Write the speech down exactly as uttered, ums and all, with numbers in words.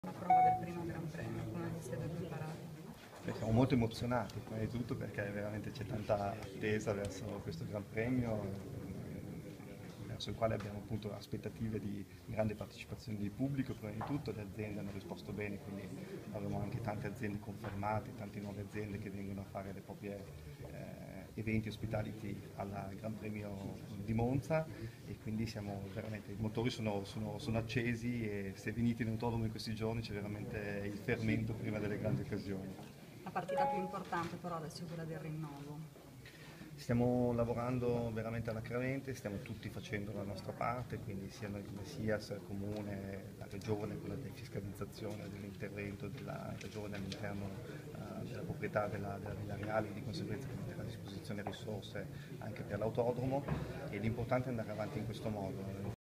La prova del primo Gran Premio, come vi siete preparati? Beh, siamo molto emozionati, prima di tutto perché veramente c'è tanta attesa verso questo Gran Premio, eh, verso il quale abbiamo appunto aspettative di grande partecipazione di pubblico, prima di tutto le aziende hanno risposto bene, quindi avremo anche tante aziende confermate, tante nuove aziende che vengono a fare le proprie eh, eventi hospitality al Gran Premio di Monza e quindi siamo veramente, i motori sono, sono- sono accesi e se venite in autodromo in questi giorni c'è veramente il fermento prima delle grandi occasioni. La partita più importante però adesso è quella del rinnovo. Stiamo lavorando veramente alacremente, stiamo tutti facendo la nostra parte, quindi sia noi come SIAS, il Comune, la Regione, quella di fiscalizzazione dell'intervento della Regione all'interno eh, della proprietà della, della Villa Reale, di conseguenza che metterà a disposizione risorse anche per l'autodromo e l'importante è andare avanti in questo modo.